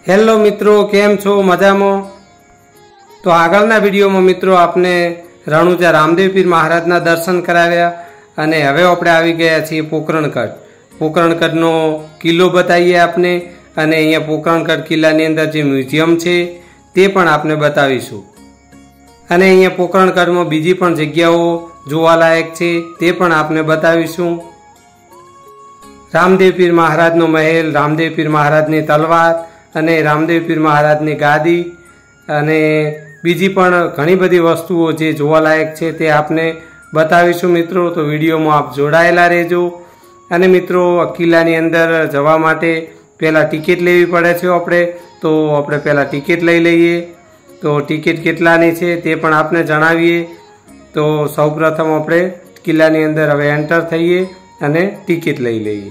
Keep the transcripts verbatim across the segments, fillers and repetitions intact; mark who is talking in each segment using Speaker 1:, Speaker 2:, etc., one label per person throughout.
Speaker 1: Hello मित्रों, केम छो? मजामां? तो आगळना विडियोमां मित्रों आपने रણુજા रामदेव पीर महाराजना दर्शन कराव्या अने हवे आपणे आवी गया छीए पोकरणगढ़। पोकरणगढ़नो किल्लो बतावीए आपने अने अहींया पोकरणगढ़ किल्लानी अंदर जे म्युझियम छे ते पण आपने बतावीशुं। अने अहींया पोकरणगढ़मां बीजी पण जग्याओ जोवालायक छे ते पण आपने बतावीशुं। रामदेव पीर महाराजनो महल, रामदेव पीर महाराजनी तलवार अने रामदेव पीर महाराजनी गादी अने बीजी पण घणी बधी वस्तुओ जे जोवालायक छे ते आपने बतावीशुं मित्रों। तो विडियो में आप जोड़ायेला रहेजो। अने मित्रों किल्लानी अंदर जवा माटे पहेला टिकिट लेवी पड़े छे आपणे, तो आपणे पहेला टिकिट लई लईए। तो टिकिट केटलानी छे ते पण आपने जणावीए। तो सौप्रथम आपणे किल्लानी अंदर हवे एंटर थईए अने टिकिट लई लईए।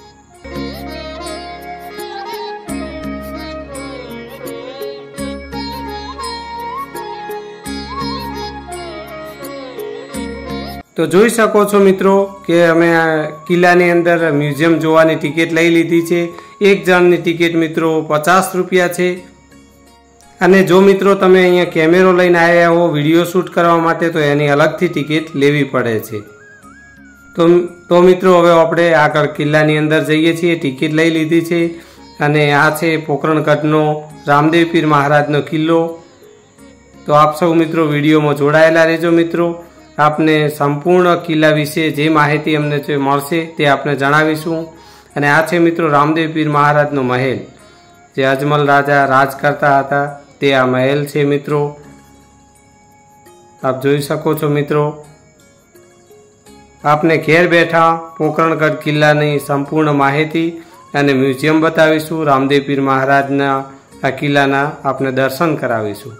Speaker 1: तो જોઈ શકો છો મિત્રો કે અમે કિલ્લાની અંદર મ્યુઝિયમ જોવાની ટિકિટ લઈ લીધી છે। એક જણની ટિકિટ મિત્રો પચાસ રૂપિયા છે। અને જો મિત્રો તમે અહીંયા કેમેરો લઈને આવ્યા હો વિડીયો શૂટ કરવા માટે તો એની અલગથી ટિકિટ લેવી પડે છે। તો તો મિત્રો હવે આપણે આગળ કિલ્લાની અંદર જઈએ છીએ। ટિકિટ લઈ લીધી છે અને આ છે પોકરણગઢનો રામદેવ પીર મહારાજનો કિલ્લો। તો આપ સૌ મિત્રો વિડીયોમાં જોડાયેલા રહેજો મિત્રો। आपने संपूर्ण किल्ला विषे जे माहिती अमने जे मळशे ते आपने जणावीशुं। अने आ छे मित्रों रामदेव पीर महाराजनो महल, जे अजमल राजा राज करता हता ते आ महल छे मित्रों। आप जोई शको छो मित्रों। आपने घेर बैठा पोकरणगढ़ किल्लानी संपूर्ण माहिती अने म्युझियम बतावीशुं। रामदेव पीर महाराजना आ किल्लाना आपने दर्शन करावीशुं।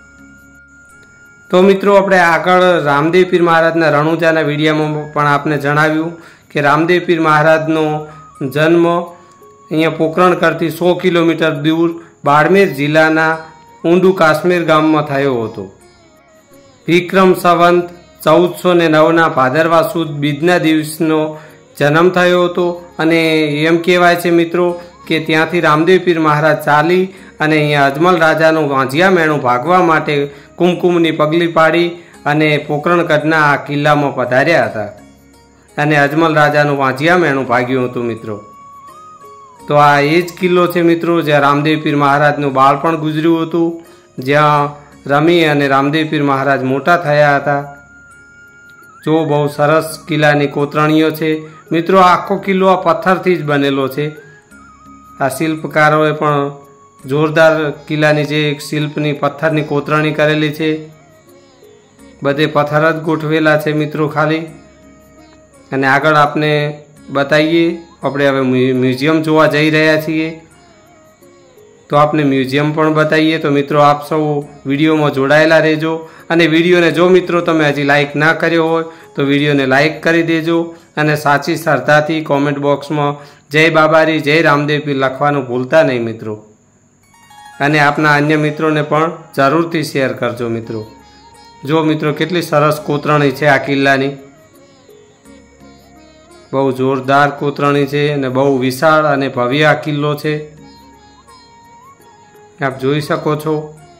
Speaker 1: तो मित्रों अपने आगळ रामदेव पीर महाराजना रણુજાના વિડીયોમાં પણ आपने જણાવ્યું કે रामदेव पीर महाराजનો जन्म अहींया पोकरणगढ़થી सौ किलोमीटर दूर बाड़मेर जिल्लाना ऊंडू काश्मीर गामમાં થયો હતો। विक्रम संवत चौदह सौ नौ ना भादरवा सुद बीजना दिवसનો जन्म થયો હતો। અને એમ કહેવાય છે મિત્રો કે ત્યાંથી રામદેવ પીર મહારાજ ચાલી અને અહીંયા અજમલ રાજાનું વાંઝિયા મેણું ભાગવા માટે કુમકુમની પગલી પાડી અને પોકરણગઢના આ કિલ્લામાં પધાર્યા હતા અને અજમલ રાજાનું વાંઝિયા મેણું ભાગ્યું હતું મિત્રો। તો આ એ જ કિલ્લો છે મિત્રો જ્યાં રામદેવ પીર મહારાજનું બાળપણ ગુજર્યું હતું, જ્યાં રમી અને રામદેવ પીર મહારાજ મોટા થયા હતા। જો બહુ સરસ કિલ્લાની કોતરણીઓ છે મિત્રો। આખો કિલ્લો આ પથ્થરથી જ બનેલો છે। આ શિલ્પકારોએ પણ जोरदार किल्लानी जे शिल्पनी पत्थरनी कोतरणी करेली छे। बधे पत्थर ज गोठवेला छे मित्रों खाली। अने आगळ आपने बताइए आपणे हवे म्युझियम जोवा जई रह्या छीए तो आपने म्युझियम पण बताइए। तो मित्रों आप सौ विडियो में जोड़ायेला रहेजो। अने विडियो ने जो मित्रों तमे हजी लाइक ना कर्यो होय तो विडियो ने लाइक करी देजो अने साची श्रद्धाथी कॉमेंट बॉक्स में जय बाबारी जय रामदेव पीर लखवानुं भूलता नहीं मित्रों। अने आपना अन्य मित्रों ने पण जरूरथी शेर करजो मित्रों। जो मित्रों केटली सरस कोतरणी छे आ किल्लानी, बहु जोरदार कोतरणी छे अने बहु विशाळ अने भव्य आ किल्लो छे। आप जोई शको छो।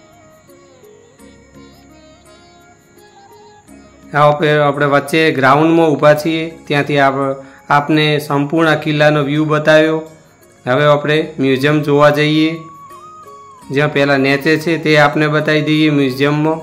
Speaker 1: आपणे वच्चे ग्राउंड में ऊभा छीए, त्यांथी आप आपने संपूर्ण किल्लानो व्यू बताव्यो। हवे आपणे म्युझियम जोवा जईए, ज्यां पहला नेचे छे ते आपने बताई दीए म्युझियम में।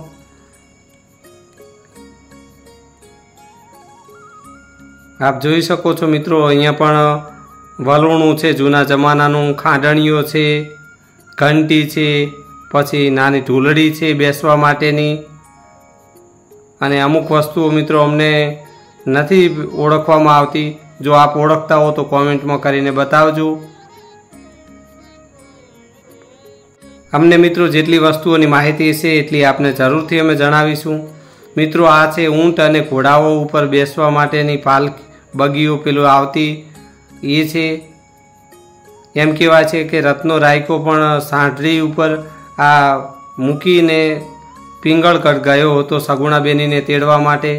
Speaker 1: आप जोई शको छो मित्रों अहींया पण वलोणुं छे जूना जमानानुं, खांडणीओ छे, घंटी छे, पछी नानी ढूलड़ी छे बेसवा माटेनी। अने अमुक वस्तुओ मित्रों अमने नथी ओळखवामां आवती। जो आप ओळखता हो तो कॉमेंट में करीने बतावजो। अमने मित्रों जेटली वस्तुओनी माहिती छे एटली आपने जरूरथी अमे जणावीशुं। मित्रों आ छे ऊंट अने घोड़ाओ उपर बेसवा माटेनी पाल बगीओ पेलो आवती ए छे। एम कहेवाय छे के रत्नो रायको पण सांढरी उपर आ मूकीने पिंगळगढ़ गयो हतो सगुणाबेनीने तेड़वा माटे।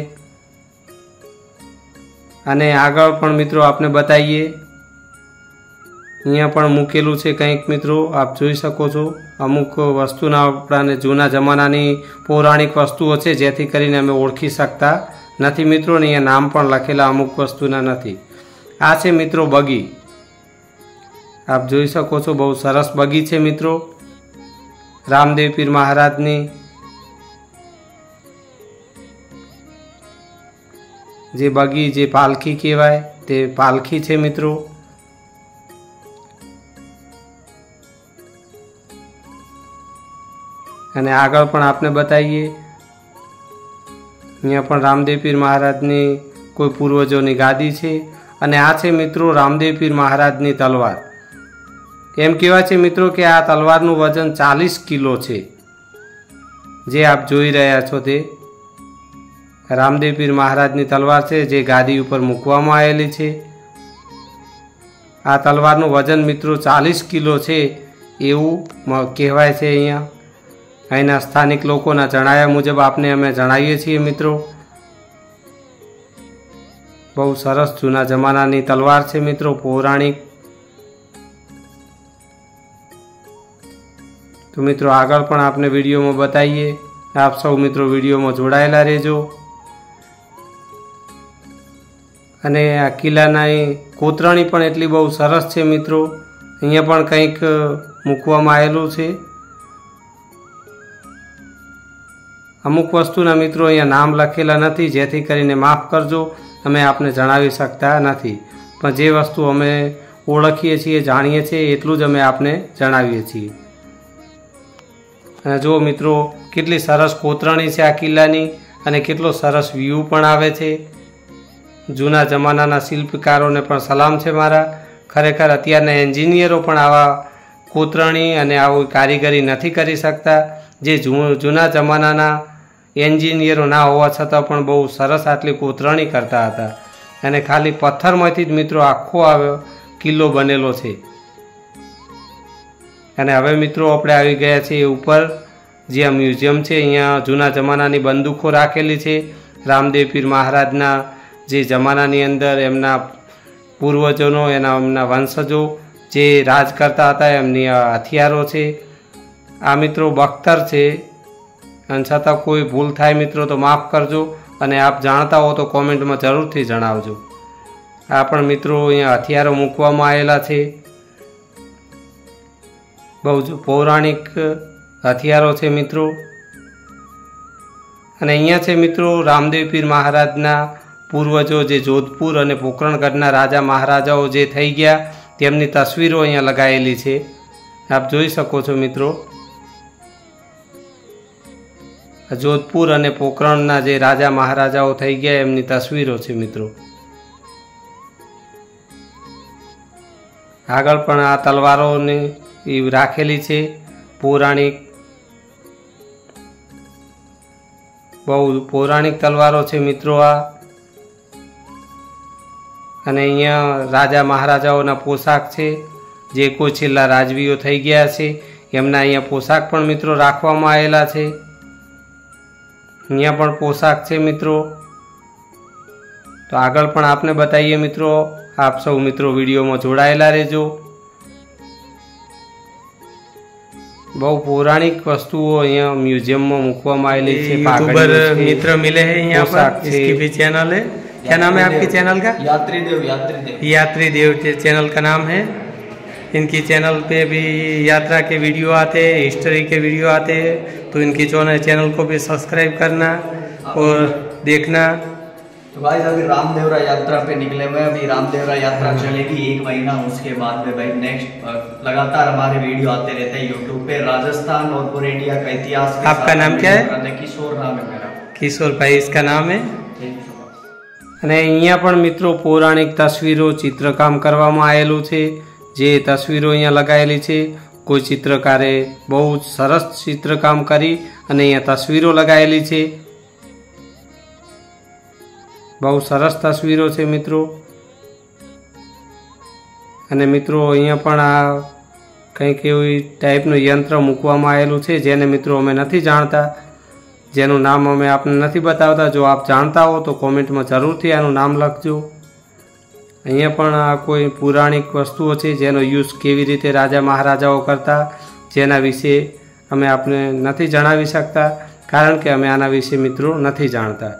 Speaker 1: अने आगळ पण मित्रों आपने बताईए અહીંયા પણ મૂકેલું છે કંઈક મિત્રો, આપ જોઈ શકો છો। અમુક વસ્તુના આપણાને જૂના જમાનાની પૌરાણિક વસ્તુઓ છે જેથી કરીને અમે ઓળખી શકતા નથી મિત્રો, ને અહીંયા નામ પણ લખેલા અમુક વસ્તુના નથી। આ છે મિત્રો બગી, આપ જોઈ શકો છો બહુ સરસ બગી છે મિત્રો રામદેવ પીર મહારાજની। જે બગી જે પાલખી કહેવાય તે પાલખી છે મિત્રો। અને આગળ પણ આપને બતાવીએ, અહીંયા પણ રામદેવ પીર મહારાજની કોઈ પૂર્વજોની ગાદી છે। અને આ છે મિત્રો રામદેવ પીર મહારાજની તલવાર। એમ કહેવાય છે મિત્રો કે આ તલવારનું વજન ચાલીસ કિલો છે। જે આપ જોઈ રહ્યા છો તે રામદેવ પીર મહારાજની તલવાર છે, જે ગાદી ઉપર મૂકવામાં આવેલી છે। આ તલવારનું વજન મિત્રો ચાલીસ કિલો છે એવું કહેવાય છે। અહીંયા અહીંના સ્થાનિક લોકોના જણાવ્યા મુજબ આપને અમે જણાવીએ છીએ મિત્રો। બહુ સરસ જૂના જમાનાની તલવાર છે મિત્રો, પૌરાણિક। તો મિત્રો આગળ પણ આપને વિડીયોમાં બતાવીએ, આપ સૌ મિત્રો વિડીયોમાં જોડાયેલા રહેજો। અને આ કિલ્લાના કોતરણી પણ એટલી બહુ સરસ છે મિત્રો, અહીંયા પણ કંઈક મૂકવામાં આવેલું છે। અમુક વસ્તુના મિત્રો અહીંયા નામ લખેલા નથી, જેથી કરીને માફ કરજો, અમે આપને જણાવી શકતા નથી। પણ જે વસ્તુ અમે ઓળખીએ છીએ, જાણીએ છીએ એટલું જ અમે આપને જણાવીએ છીએ। અને જો મિત્રો કેટલી સરસ કોતરણી છે આ કિલ્લાની, અને કેટલો સરસ વ્યૂ પણ આવે છે। જૂના જમાનાના શિલ્પકારોને પણ સલામ છે મારા। ખરેખર અત્યારના એન્જિનિયરો પણ આવા કોતરણી અને આવી કારીગરી નથી કરી શકતા। જે જૂના જમાનાના એન્જિનિયરો ના હોવા છતાં પણ બહુ સરસ આટલી કોતરણી કરતા હતા। અને ખાલી પથ્થરમાંથી જ મિત્રો આખો આ કિલ્લો બનેલો છે। અને હવે મિત્રો આપણે આવી ગયા છીએ ઉપર, જે આ મ્યુઝિયમ છે। અહીંયા જૂના જમાનાની બંદૂકો રાખેલી છે। રામદેવ પીર મહારાજના જે જમાનાની અંદર એમના પૂર્વજોનો, એના એમના વંશજો જે રાજ કરતા હતા એમની હથિયારો છે। આ મિત્રો બખ્તર છે, અને છતાં કોઈ ભૂલ થાય મિત્રો તો માફ કરજો, અને આપ જાણતા હો તો કોમેન્ટમાં જરૂરથી જણાવજો। આ પણ મિત્રો અહીંયા હથિયારો મૂકવામાં આવેલા છે, બહુ જ પૌરાણિક હથિયારો છે મિત્રો। અને અહીંયા છે મિત્રો રામદેવ પીર મહારાજના પૂર્વજો, જે જોધપુર અને પોકરણગઢના રાજા મહારાજાઓ જે થઈ ગયા તેમની તસવીરો અહીંયા લગાવેલી છે, આપ જોઈ શકો છો મિત્રો। જોધપુર અને પોકરણના જે રાજા મહારાજાઓ થઈ ગયા એમની તસવીરો છે મિત્રો। આગળ પણ આ તલવારોને એ રાખેલી છે પૌરાણિક, બહુ પૌરાણિક તલવારો છે મિત્રો આ। અને અહીંયા રાજા મહારાજાઓના પોશાક છે, જે કોઈ છેલ્લા રાજવીઓ થઈ ગયા છે એમના અહીંયા પોશાક પણ મિત્રો રાખવામાં આવેલા છે। અહીંયા પણ પોશાક છે મિત્રો। તો આગળ પણ આપને બતાવીએ મિત્રો, આપ સૌ મિત્રો વિડીયોમાં જોડાયેલા રહેજો। બહુ પૌરાણિક વસ્તુઓ અહીંયા म्यूजियम में મૂકવામાં આવેલી છે। यूट्यूबर मित्र मिले हैं यहाँ पर, इसकी भी चैनल है। क्या नाम है आपकी चैनल का? यात्री देव। यात्री देव यात्री देव चैनल का नाम है। इनकी चैनल पे भी यात्रा के वीडियो आते हैं, हिस्ट्री के वीडियो आते हैं, तो इनकी चैनल को भी सब्सक्राइब करना और देखना।
Speaker 2: तो गाइस अभी रामदेवरा यात्रा पे निकले हुए, अभी रामदेवरा यात्रा चलेगी एक महीना, उसके बाद में भाई नेक्स्ट लगातार हमारे वीडियो आते रहते हैं यूट्यूब पे। राजस्थान और पूरे इंडिया का इतिहास।
Speaker 1: आपका नाम क्या है?
Speaker 2: किशोर नाम है मेरा।
Speaker 1: किशोर भाई इसका नाम है। અને અહીંયા પણ મિત્રો પૌરાણિક તસવીરો ચિત્રકામ કરવામાં આવેલું છે, જે તસવીરો અહીંયા લગાવેલી છે। કોઈ ચિત્રકારે બહુ સરસ ચિત્રકામ કરી અને અહીંયા તસવીરો લગાવેલી છે। બહુ સરસ તસવીરો છે મિત્રો। અને મિત્રો અહીંયા પણ આ કંઈક એવી ટાઈપનું યંત્ર મૂકવામાં આવેલું છે, જેને મિત્રો અમે નથી જાણતા, જેનું નામ અમે આપને નથી બતાવતા। જો આપ જાણતા હો તો કોમેન્ટમાં જરૂરથી આનું નામ લખજો। અહીંયા પણ આ કોઈ પૌરાણિક વસ્તુઓ છે જેનો યુઝ કેવી રીતે રાજા મહારાજાઓ કરતા, જેના વિશે અમે આપને નથી જણાવી શકતા, કારણ કે અમે આના વિશે મિત્રો નથી જાણતા.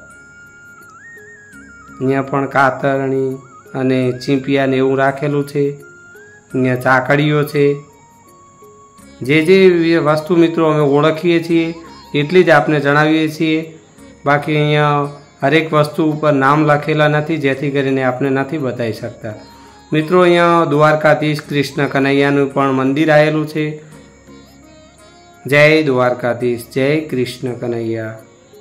Speaker 1: અહીંયા પણ કાતરણી અને ચીંપિયાને એવું રાખેલું છે. અહીંયા ચાકડીઓ છે. જે જે વસ્તુ મિત્રો અમે ઓળખીએ છીએ એટલી જ આપને જણાવીએ છીએ. બાકી અહીંયા હરેક વસ્તુ ઉપર નામ લખેલા નથી, જેથી કરીને આપણે નથી બતાવી શકતા. મિત્રો અહીંયા દ્વારકાધીશ કૃષ્ણ કનૈયાનું પણ મંદિર આવેલું છે. જય દ્વારકાધીશ, જય કૃષ્ણ કનૈયા.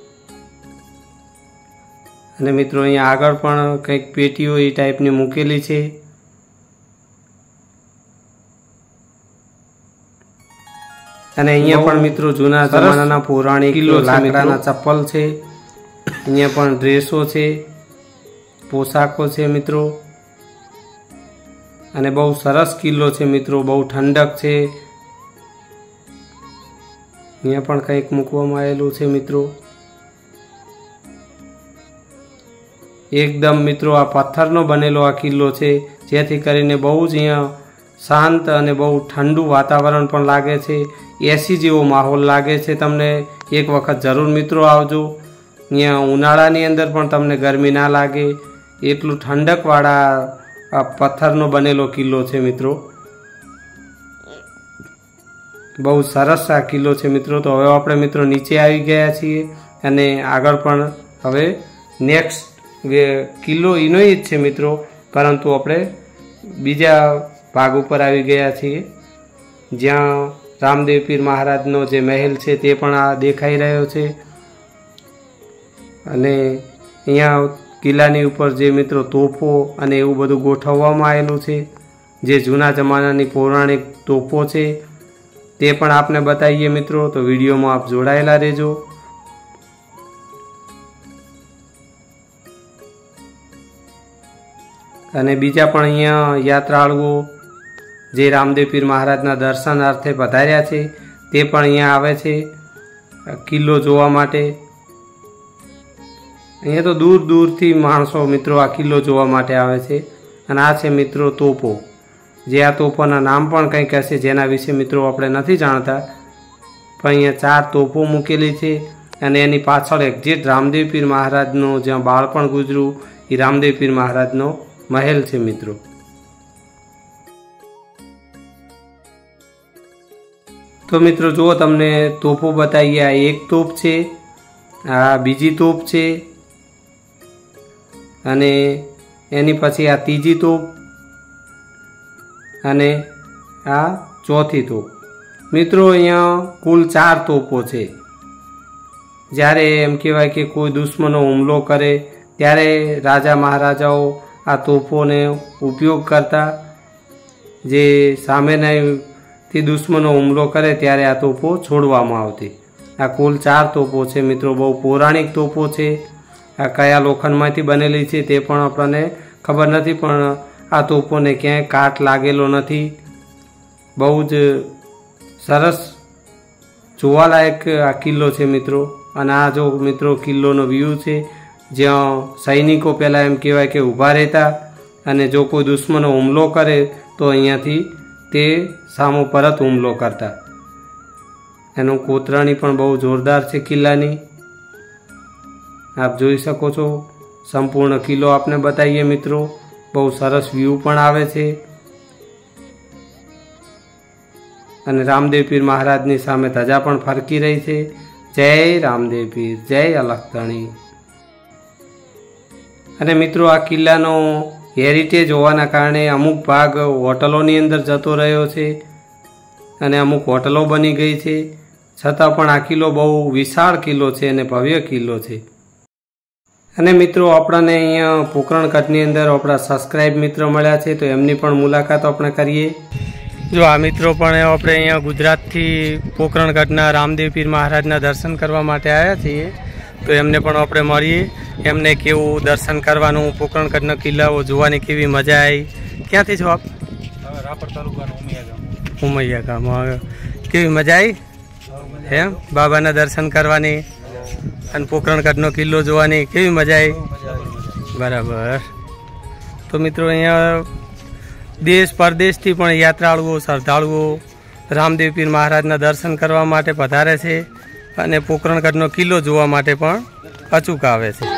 Speaker 1: અને મિત્રો અહીંયા આગળ પણ કંઈક પેટીઓ એ ટાઈપની મૂકેલી છે. અને અહીંયા પણ મિત્રો જૂના જમાનાના પૌરાણિક લાકડાના ચપ્પલ છે. અહીંયા પણ ડ્રેસો છે, પોશાકો છે મિત્રો. અને બહુ સરસ કિલ્લો છે મિત્રો, બહુ ઠંડક છે. અહીંયા પણ કંઈક મૂકવામાં આવેલું છે મિત્રો. એકદમ મિત્રો આ પથ્થરનો બનેલો આ કિલ્લો છે, જેથી કરીને બહુ જ અહીંયા શાંત અને બહુ ઠંડુ વાતાવરણ પણ લાગે છે. એસી જેવો માહોલ લાગે છે. તમને એક વખત જરૂર મિત્રો આવજો. અહીંયા ઉનાળાની અંદર પણ તમને ગરમી ના લાગે એટલું ઠંડકવાળા આ પથ્થરનો બનેલો કિલ્લો છે મિત્રો. બહુ સરસ આ કિલ્લો છે મિત્રો. તો હવે આપણે મિત્રો નીચે આવી ગયા છીએ અને આગળ પણ હવે નેક્સ્ટ કિલ્લો એનો જ છે મિત્રો, પરંતુ આપણે બીજા ભાગ ઉપર આવી ગયા છીએ, જ્યાં રામદેવ પીર મહારાજનો જે મહેલ છે તે પણ આ દેખાઈ રહ્યો છે. અને અહીંયા કિલ્લાની ઉપર જે મિત્રો તોપો અને એવું બધું ગોઠવવામાં આવેલું છે, જે જૂના જમાનાની પૌરાણિક તોપો છે તે પણ આપને બતાવીએ મિત્રો. તો વિડીયોમાં આપ જોડાયેલા રહેજો. અને બીજા પણ અહીંયા યાત્રાળુઓ જે રામદેવ પીર મહારાજના દર્શનાર્થે પધાર્યા છે તે પણ અહીંયા આવે છે કિલ્લો જોવા માટે. અહીંયા તો દૂર દૂરથી માણસો મિત્રો આ કિલ્લો જોવા માટે આવે છે. અને આ છે મિત્રો તોપો, જે આ તોપોના નામ પણ કંઈક હશે જેના વિશે મિત્રો આપણે નથી જાણતા. પણ અહીંયા ચાર તોપો મૂકેલી છે અને એની પાછળ એક્ઝેક્ટ રામદેવ પીર મહારાજનું જ્યાં બાળપણ ગુજર્યું એ રામદેવ પીર મહારાજનો મહેલ છે મિત્રો. તો મિત્રો જુઓ, તમને તોપો બતાવીએ. આ એક તોપ છે, આ બીજી તોપ છે, અને એની પછી આ ત્રીજી તોપ, અને આ ચોથી તોપ. મિત્રો અહીંયા કુલ ચાર તોપો છે. જ્યારે એમ કહેવાય કે કોઈ દુશ્મનો હુમલો કરે ત્યારે રાજા મહારાજાઓ આ તોપોને ઉપયોગ કરતા. જે સામેનાથી દુશ્મનો હુમલો કરે ત્યારે આ તોપો છોડવામાં આવતી. આ કુલ ચાર તોપો છે મિત્રો. બહુ પૌરાણિક તોપો છે. આ કયા લોખંડમાંથી બનેલી છે તે પણ આપણને ખબર નથી, પણ આ તોપોને ક્યાંય કાટ લાગેલો નથી. બહુ જ સરસ જોવાલાયક આ કિલ્લો છે મિત્રો. અને આ જો મિત્રો કિલ્લોનો વ્યૂ છે, જ્યાં સૈનિકો પહેલાં એમ કહેવાય કે ઊભા રહેતા અને જો કોઈ દુશ્મનો હુમલો કરે તો અહીંયાથી તે સામો પરત હુમલો કરતા. એનું કોતરણી પણ બહુ જોરદાર છે કિલ્લાની. આપ જોઈ શકો છો. સંપૂર્ણ કિલ્લો આપને બતાવીએ મિત્રો. બહુ સરસ વ્યૂ પણ આવે છે. અને રામદેવ પીર મહારાજની સામે ધજા પણ ફરકી રહી છે. જય રામદેવ પીર, જય અલખધણી. અને મિત્રો આ કિલ્લાનો હેરિટેજ હોવાના કારણે અમુક ભાગ હોટલોની અંદર જતો રહ્યો છે અને અમુક હોટલો બની ગઈ છે. છતાં પણ આ કિલ્લો બહુ વિશાળ કિલ્લો છે અને ભવ્ય કિલ્લો છે. અને મિત્રો આપણને અહીંયા પોકરણકચ્છની અંદર આપણા સબસ્ક્રાઈબ મિત્ર મળ્યા છે, તો એમની પણ મુલાકાત આપણે કરીએ. જો આ મિત્રો પણ આપણે અહીંયા ગુજરાતથી પોકરણકચ્છના રામદેવ પીર મહારાજના દર્શન કરવા માટે આવ્યા છીએ, તો એમને પણ આપણે મળીએ. એમને કેવું દર્શન કરવાનું, પોકરણકચ્છના કિલ્લાઓ જોવાની કેવી મજા આવી. ક્યાંથી છો આપ?
Speaker 3: રાપર તાલુકાનું ઉમિયા ગામ.
Speaker 1: ઉમૈયા ગામ. કેવી મજા આવી એમ બાબાના દર્શન કરવાની અને પોકરણકચ્છનો કિલ્લો જોવાની કેવી મજા આવી? બરાબર. તો મિત્રો અહીંયા દેશ પરદેશથી પણ યાત્રાળુઓ શ્રદ્ધાળુઓ રામદેવ પીર મહારાજના દર્શન કરવા માટે પધારે છે અને પોકરણગઢનો કિલ્લો જોવા માટે પણ અચૂક આવે છે.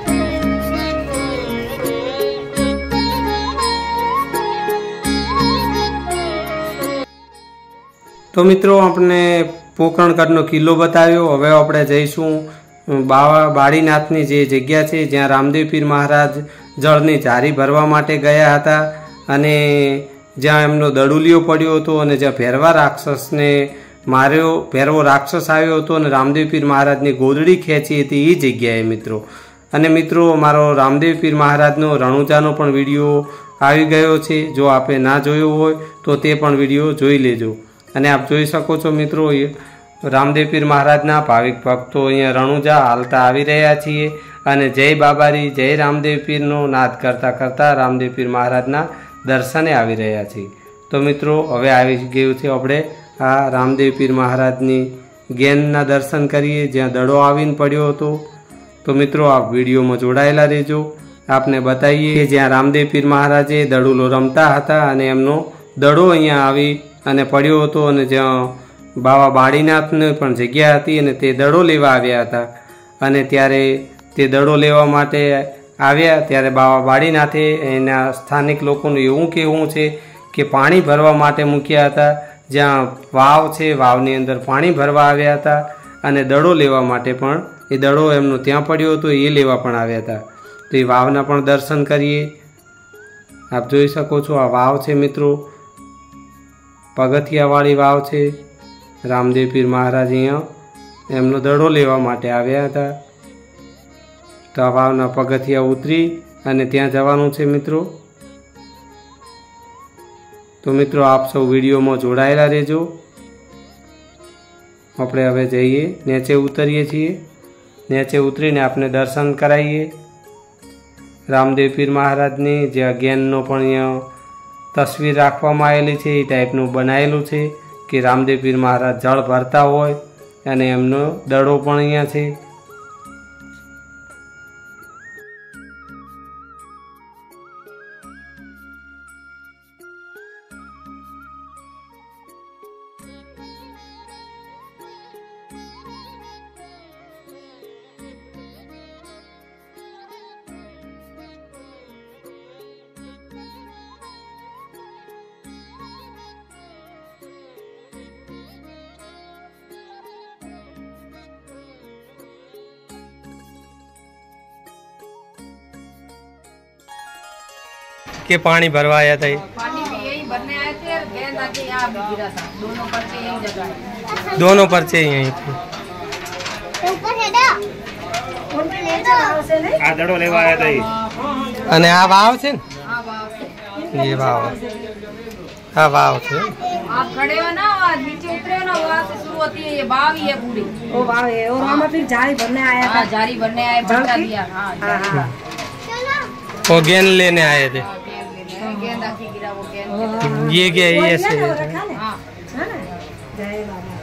Speaker 1: તો મિત્રો આપણે પોકરણગઢનો કિલ્લો બતાવ્યો. હવે આપણે જઈશું બાવા બાળીનાથની જે જગ્યા છે જ્યાં રામદેવ પીર મહારાજ જળની જારી ભરવા માટે ગયા હતા અને જ્યાં એમનો દડુલિયો પડ્યો હતો અને જ્યાં ભેરવા રાક્ષસને માર્યો, ભેરવો રાક્ષસ આવ્યો હતો અને રામદેવ પીર મહારાજની ગોદડી ખેંચી હતી એ જગ્યાએ મિત્રો. અને મિત્રો મારો રામદેવ પીર મહારાજનો રણુજાનો પણ વિડીયો આવી ગયો છે. જો આપે ના જોયો હોય તો તે પણ વિડીયો જોઈ લેજો. અને આપ જોઈ શકો છો મિત્રો રામદેવ પીર મહારાજના ભાવિક ભક્તો અહીંયા રણુજા હાલતા આવી રહ્યા છીએ અને જય બાબારી જય રામદેવ પીરનો નાદ કરતાં કરતાં રામદેવ પીર મહારાજના દર્શને આવી રહ્યા છીએ. તો મિત્રો હવે આવી ગયું છે આપણે આ રામદેવ પીર મહારાજની ગેનના દર્શન કરીએ જ્યાં દડો આવીને પડ્યો હતો. તો મિત્રો આપ વિડીયોમાં જોડાયેલા રહેજો. આપને બતાવીએ કે જ્યાં રામદેવ પીર મહારાજે દડુલો રમતા હતા અને એમનો દડો અહીંયા આવી અને પડ્યો હતો અને જ્યાં બાવા બાળીનાથની પણ જગ્યા હતી અને તે દડો લેવા આવ્યા હતા. અને ત્યારે તે દડો લેવા માટે આવ્યા ત્યારે બાવા બાળીનાથે એના સ્થાનિક લોકોનું એવું કહેવું છે કે પાણી ભરવા માટે મૂક્યા હતા. જ્યાં વાવ છે વાવની અંદર પાણી ભરવા આવ્યા હતા અને દડો લેવા માટે પણ એ દડો એમનો ત્યાં પડ્યો હતો એ લેવા પણ આવ્યા હતા. તો એ વાવના પણ દર્શન કરીએ. આપ જોઈ શકો છો આ વાવ છે મિત્રો, પગથિયાવાળી વાવ છે. રામદેવ પીર મહારાજ અહીંયા એમનો દડો લેવા માટે આવ્યા હતા. તો આ વાવના પગથિયા ઉતરી અને ત્યાં જવાનું છે મિત્રો. તો મિત્રો આપ સૌ વિડીયોમાં જોડાયેલા રહેજો. આપણે હવે જઈએ નીચે ઉતરીએ છીએ. નીચે ઉતરીને આપણે દર્શન કરાવીએ રામદેવ પીર મહારાજની. જે જ્ઞાનનો પણ અહીંયા તસવીર રાખવામાં આવેલી છે એ ટાઈપનું બનાવેલું છે કે રામદેવ પીર મહારાજ જળ ભરતા હોય અને એમનો દડો પણ અહીંયા છે. के पानी भरवाया था?
Speaker 4: पानी भी यही भरने आए थे और गेंद आके यहाँ भी गिरा था. दोनों पर्चे यही जगह है.
Speaker 1: दोनों पर्चे यहीं थे.
Speaker 3: આ દડો લેવા આવ્યા હતા ઈ.
Speaker 1: અને આ વાવ છે ને?
Speaker 4: हाँ वाव.
Speaker 1: ये वाव. हाँ वाव છે.
Speaker 4: आप खड़े हो ना और नीचे उतरे हो ना वहाँ से शुरू होती है ये वाव ही है पूरी.
Speaker 5: ओ वाह है और वहाँ फिर जारी भरने आया था.
Speaker 4: हाँ जारी भरने आए भरता दिया. हाँ
Speaker 5: हाँ हाँ
Speaker 1: वो गेंद लेने आए थे.
Speaker 4: गेंद आके गिरा वो गेंद.
Speaker 1: ये क्या ये ऐसे?
Speaker 4: हाँ
Speaker 5: है ना? जय बाबा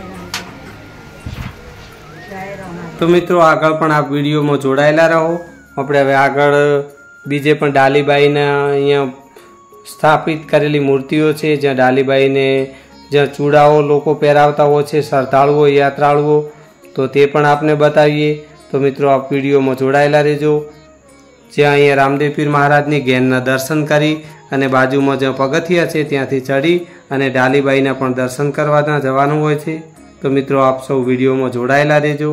Speaker 5: जय राम.
Speaker 1: તો મિત્રો આગળ પણ આપ વિડીયોમાં જોડાયેલા રહો. આપણે હવે આગળ બીજે પણ ડાલીબાઈના અહીંયા સ્થાપિત કરેલી મૂર્તિઓ છે જ્યાં ડાલીબાઈને જ્યાં ચૂડાઓ લોકો પહેરાવતા હોય છે શ્રદ્ધાળુઓ યાત્રાળુઓ. તો તે પણ આપને બતાવીએ. તો મિત્રો આપ વિડીયોમાં જોડાયેલા રહેજો. જ્યાં અહીંયા રામદેવ પીર મહારાજની ગેનના દર્શન કરી અને બાજુમાં જ્યાં પગથિયા છે ત્યાંથી ચડી અને ડાલીબાઈના પણ દર્શન કરવા જવાનું હોય છે. તો મિત્રો આપ સૌ વિડીયોમાં જોડાયેલા રહેજો.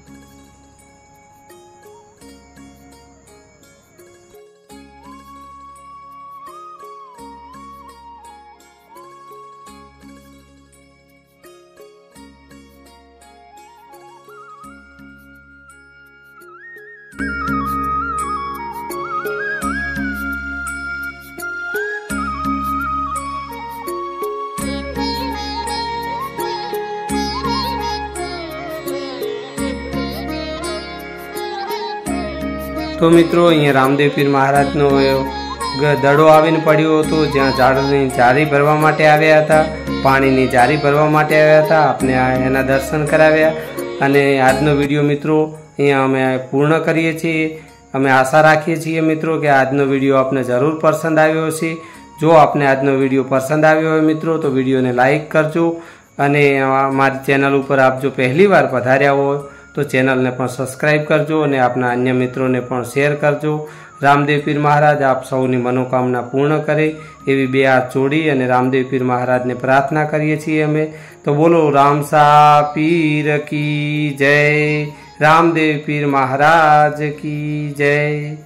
Speaker 1: તો મિત્રો અહીંયા રામદેવ પીર મહારાજનો દડો આવીને પડ્યો હતો જ્યાં ઝાડની જારી ભરવા માટે આવ્યા હતા, પાણીની જારી ભરવા માટે આવ્યા હતા. આપને એના દર્શન કરાવ્યા અને આજનો વિડીયો મિત્રો અહીંયા અમે પૂર્ણ કરીએ છીએ. અમે આશા રાખીએ છીએ મિત્રો કે આજનો વિડીયો આપને જરૂર પસંદ આવ્યો હશે। જો આપને આજનો વિડીયો પસંદ આવ્યો હોય મિત્રો તો વિડીયોને લાઈક કરજો અને મારી ચેનલ ઉપર આપ જો પહેલી વાર પધાર્યા હોય તો ચેનલને પણ સબસ્ક્રાઈબ કરજો અને આપના અન્ય મિત્રોને પણ શેર કરજો। રામદેવ પીર મહારાજ આપ સૌની મનોકામના પૂર્ણ કરે એવી બે હાથ જોડી અને રામદેવ પીર મહારાજને પ્રાર્થના કરીએ છીએ અમે। તો બોલો રામસા પીર કી જય, રામદેવ પીર મહારાજ કી જય।